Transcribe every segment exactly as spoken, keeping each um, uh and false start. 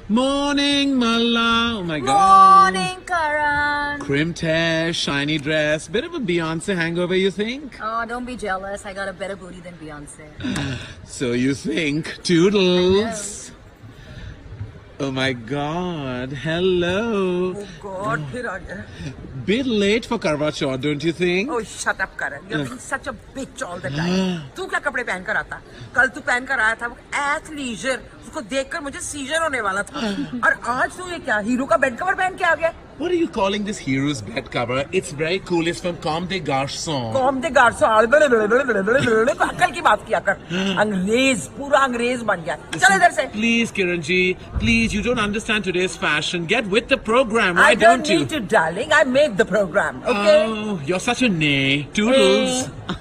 Morning, Malla. Oh my God. Morning, Karan. Crimped hair, shiny dress. Bit of a Beyonce hangover, you think? Oh, don't be jealous. I got a better booty than Beyonce. So you think. Toodles. Oh my God. Hello. Oh God, फिर आ गया. Bit late for Karwa Chauth, don't you think? Oh, shut up, Karan. You're being such a bitch all the time. तू क्या कपड़े पहन कर आता? कल तू पहन कर आया था वो athleisure. उसको देखकर मुझे सीजर होने वाला था. और आज तू ये क्या हीरो का बेड कवर पहन के आ गया? What are you calling this hero's bed cover? It's very cool. It's from Comme des Garçons. Comme des Garçons. अक्ल की बात किया कर. अंग्रेज, पूरा अंग्रेज बन गया. चल इधर से. Please, Kiran ji, please, you don't understand today's fashion. Get with the program, why I don't, don't you? need to, darling. I make the program. Okay. Oh, you're such a nay. Toodles. Hey.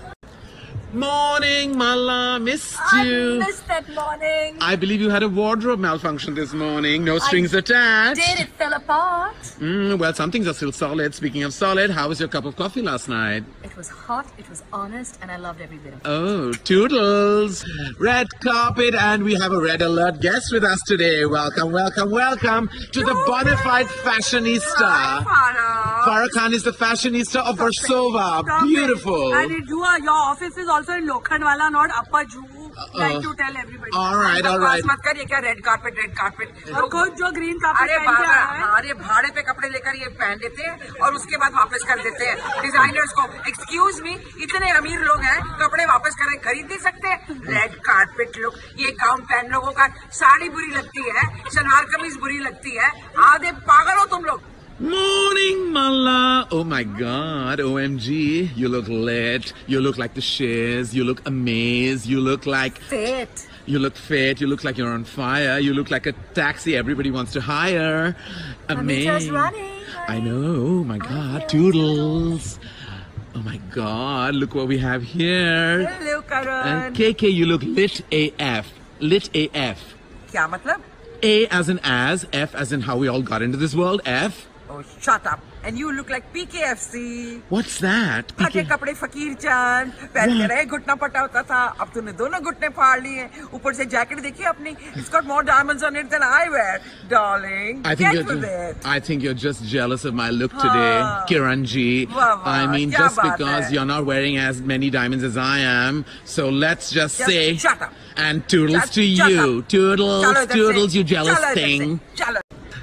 Morning, Malla. Missed I you. missed that morning. I believe you had a wardrobe malfunction this morning. No strings I attached. Did it fell apart? Mm, well, some things are still solid. Speaking of solid, how was your cup of coffee last night? It was hot, it was honest, and I loved every bit of it. Oh, Toodles. Red carpet, and we have a red alert guest with us today. Welcome, welcome, welcome to the bona fide fashionista. Farah. Farah Khan is the fashionista of Versova. Beautiful. And it, you are, your office is also in Lokhandwala, not Upper Jew. Like to tell everybody. All right, all right. मत करिए क्या red carpet red carpet और खुद जो green carpet अरे भाड़ा अरे भाड़े पे कपड़े लेकर ये पहन लेते हैं और उसके बाद वापस कर देते हैं डिजाइनर्स को. एक्सक्यूज मी, इतने अमीर लोग हैं कपड़े वापस करें खरीद नहीं सकते. रेड कार्पेट लुक, ये गाउन पहन लोगों का साड़ी बुरी लगती है, सलवार कमीज बुरी लगती है. आधे पागल हो तुम लोग. Morning, Malla. Oh my God, O M G, you look lit. You look like the shiz. You look amazed. You look like Fit. You look fit. You look like you're on fire. You look like a taxi everybody wants to hire. Amazing. I'm just running. I know. Oh my God, Toodles. Oh my God, look what we have here. Hello, Karan. And K K, you look lit A F. Lit A F. क्या मतलब? A as in as, F as in how we all got into this world, F. Oh, shut up. And you look like P K F C. What's that? फटे कपड़े फकीर चांद पहन के रहे, घुटना पटा होता था. अब तूने दोनों घुटने फाड़ लिए. ऊपर से जैकेट देखिए अपनी. It's got more diamonds on it than I wear, darling. I think Get you're with just, it. I think you're just jealous of my look today, Kiran ji. Wah, wah, I mean, kya just baat because hai? you're not wearing as many diamonds as I am, so let's just, Just say. shut up. And Toodles Just to shut you, up. Toodles, Chalo idhar Toodles, se. you jealous Chalo idhar se. thing. Chalo.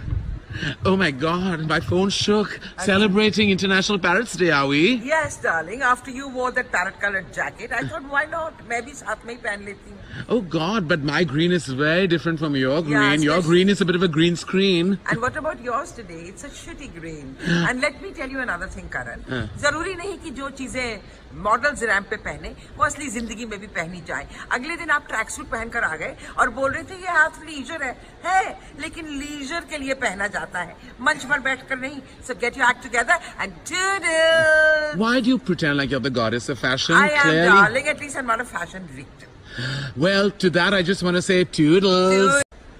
Oh my God, my phone shook. Celebrating International Parrots Day, are we? Yes, darling. After you wore that parrot-colored jacket, I thought, why not? मैं भी साथ में ही पहन लेती हूँ. Oh God, but my green is very different from your green. Yeah, your especially- green is a bit of a green screen. And what about yours today? It's a shitty green. And let me tell you another thing, Karan. जरूरी नहीं कि जो चीजें models ramp पे पहने वो असली जिंदगी में भी पहनी जाए. अगले दिन आप ट्रैक सूट पहन कर आ गए और बोल रहे थे ये हाथ लीजर है. है, लेकिन लीजर के लिए पहना जाता है, मंच पर बैठकर नहीं. So get your act together and Toodles. Why do you pretend like you're the goddess of fashion? I am, Clearly. darling. At least I'm not a fashion victim. Well, to that I just want to say Toodles.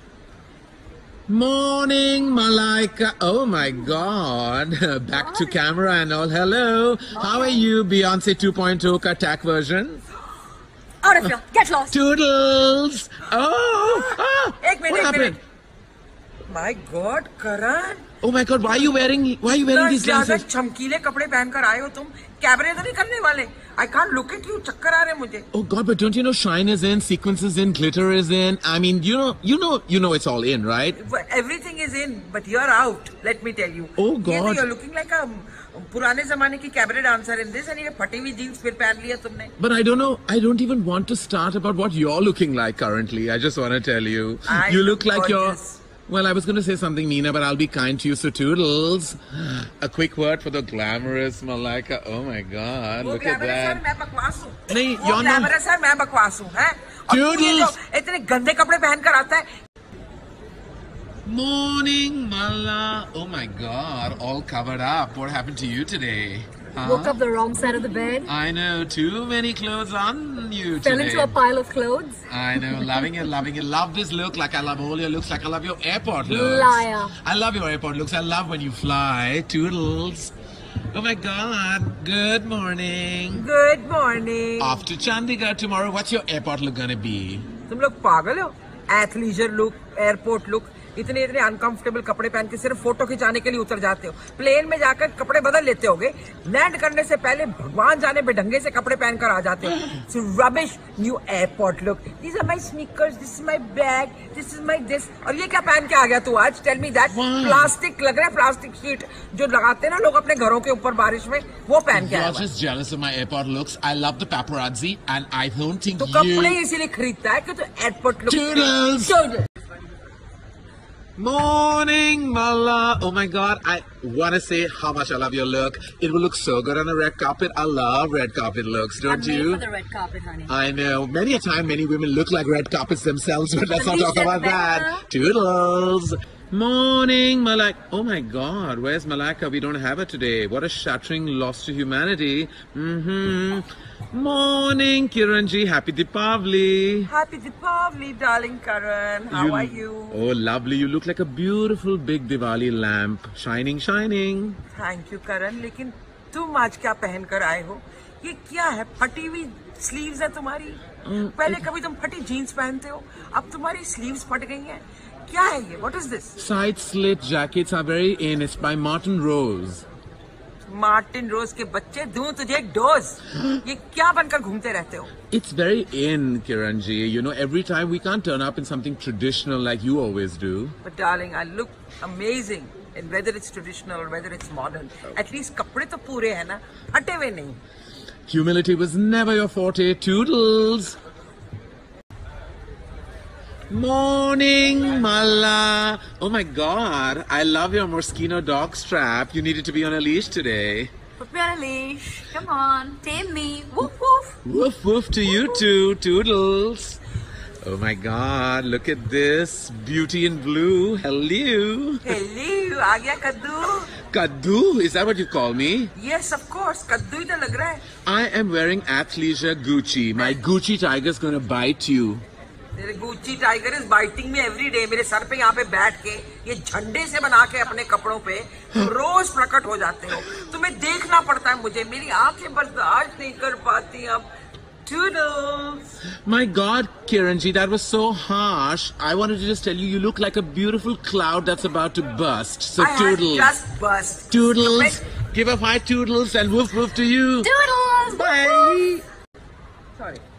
Morning, Malaika. Oh my God. Back to camera and all. Hello. How are you, Beyonce two point oh ka attack version? Out of here. Get lost. Toodles. Oh. Ah, एक minute, what एक happened? Minute. My God, Karan. Oh my God. Why are you wearing? Why are you wearing these ज्यादा glasses? चमकीले कपड़े पहनकर आए हो तुम. कैमरे तो नहीं करने वाले. I can't look at you. चक्कर आ रहे हैं मुझे. Oh God, but don't you know shine is in, sequence is in, glitter is in. I mean, you know, you know, you know, it's all in, right? Everything is in, but you're out. Let me tell you. Oh ये तो God. you're looking like a पुराने जमाने की cabaret dancer in this, and ये फटी हुई jeans फिर पहन लिया तुमने. But I don't know. I don't even want to start about what you're looking like currently. I just want to tell you, I you look look like gorgeous. you're. Well, I was going to say something meaner, but I'll be kind to you. So, Toodles, a quick word for the glamorous Malaika. Oh my God, वो look at glamorous है, that. मैं बकवास हूँ. नहीं, वो you're not. glamorous है, मैं बकवास हूँ, हैं? और तू ये Toodles. जो इतने गंदे कपड़े पहनकर आता है. Morning, Mala. Oh my God, all covered up. What happened to you today? Huh? Woke up the wrong side of the bed. I know, too many clothes on you Fell today. into a pile of clothes. I know, loving it, loving it. Love this look like I love all your looks, like I love your airport looks. Liar. I love your airport looks. I love when you fly. Toodles. Oh my God. Good morning. Good morning. Off to Chandigarh tomorrow. What's your airport look gonna be? तुम लोग पागल हो? Athleisure look, airport look. इतने इतने uncomfortable कपड़े पहन के सिर्फ फोटो खिंचाने के लिए उतर जाते हो। प्लेन में जाकर कपड़े बदल लेते होगे, लैंड करने से पहले भगवान जाने बेढंगे से कपड़े पहनकर आ जाते हो। So rubbish new airport look, this are my sneakers, this is my bag, this is my this. और ये क्या पहन के आ गया तू आज? Tell me that. प्लास्टिक लग रहा है, प्लास्टिक शीट जो लगाते हैं ना लोग अपने घरों के ऊपर बारिश में, वो पहन के आया। You're just jealous of my airport looks. I love the paparazzi and I don't think तो you... कपड़े इसीलिए खरीदता है कि तो airport look. Toodles! Toodles! Morning, Mala. Oh my God, I want to say how much I love your look. It will look so good on a red carpet. I love red carpet looks, don't I'm you? made for the red carpet, honey. I know. Many a time, many women look like red carpets themselves, but let's At not least talk about they're that. better. Toodles. Morning, Malaika. Oh my God, where's Malaika? We don't have her today. What a shattering loss to humanity. Mm-hmm. Morning, Kiran ji. Happy Deepavali. Happy Deepavali, darling Karan. How are you? Oh, lovely. You look like a beautiful big Diwali lamp. Shining, shining. Thank you Karan, लेकिन तुम आज क्या पहन कर आए हो? ये क्या है? फटी हुई स्लीव्स है तुम्हारी? पहले कभी तुम फटी जीन्स पहनते हो, अब तुम्हारी स्लीव्स फट गई हैं। क्या है ये? What is this? Side slit jackets are very in. It's by Martin Rose. Martin Rose के बच्चे, दूं तुझे एक डोज। ये क्या बनकर घूमते रहते हो? It's very in, Kiran ji. You know, every time we can't turn up in something traditional like you always do. But darling, I look amazing. And whether it's traditional or whether it's modern, at least कपड़े तो पूरे हैं ना, हटे हुए नहीं। Humility was never your forte, Toodles. Morning, Mala. Oh my God, I love your Moschino dog strap. You needed to be on a leash today. Put me on a leash. Come on, tame me. Woof woof. Woof woof to you too, Toodles. Oh my God, look at this. Beauty in blue. Hello. Hello, आ गया कद्दू? Kaddu, is that what you call me? Yes, of course, कद्दू ही तो लग रहा है। I am wearing athleisure Gucci. My Gucci tiger's gonna bite you. तेरे Gucci tiger is biting me every day. मेरे सर पे यहाँ पे बैठ के ये झंडे से बना के अपने कपड़ों पे रोज प्रकट हो जाते हो। तुम्हें देखना पड़ता है मुझे, मेरी आंखें बर्दाश्त नहीं कर पाती अब। Toodles. My God, Kiran ji, that was so harsh. I wanted to just tell you, you look like a beautiful cloud that's about to burst. So I had Toodles. just burst. Toodles. Give a five Toodles and woof woof to you. Doodles. Bye. Sorry.